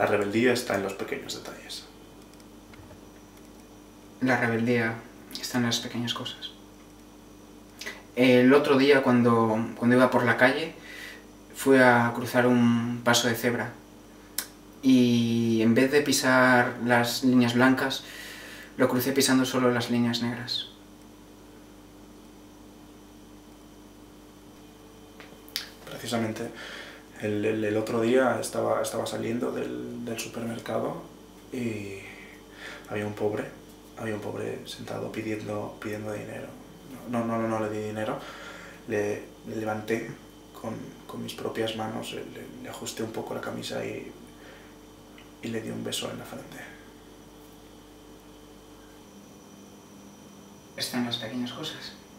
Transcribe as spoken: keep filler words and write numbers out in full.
La rebeldía está en los pequeños detalles. La rebeldía está en las pequeñas cosas. El otro día, cuando, cuando iba por la calle, fui a cruzar un paso de cebra. Y en vez de pisar las líneas blancas, lo crucé pisando solo las líneas negras. Precisamente el, el, el otro día estaba, estaba saliendo del, del supermercado y había un pobre, había un pobre sentado pidiendo, pidiendo dinero. No, no, no, no le di dinero, le, le levanté con, con mis propias manos, le, le ajusté un poco la camisa y, y le di un beso en la frente. Está en las pequeñas cosas.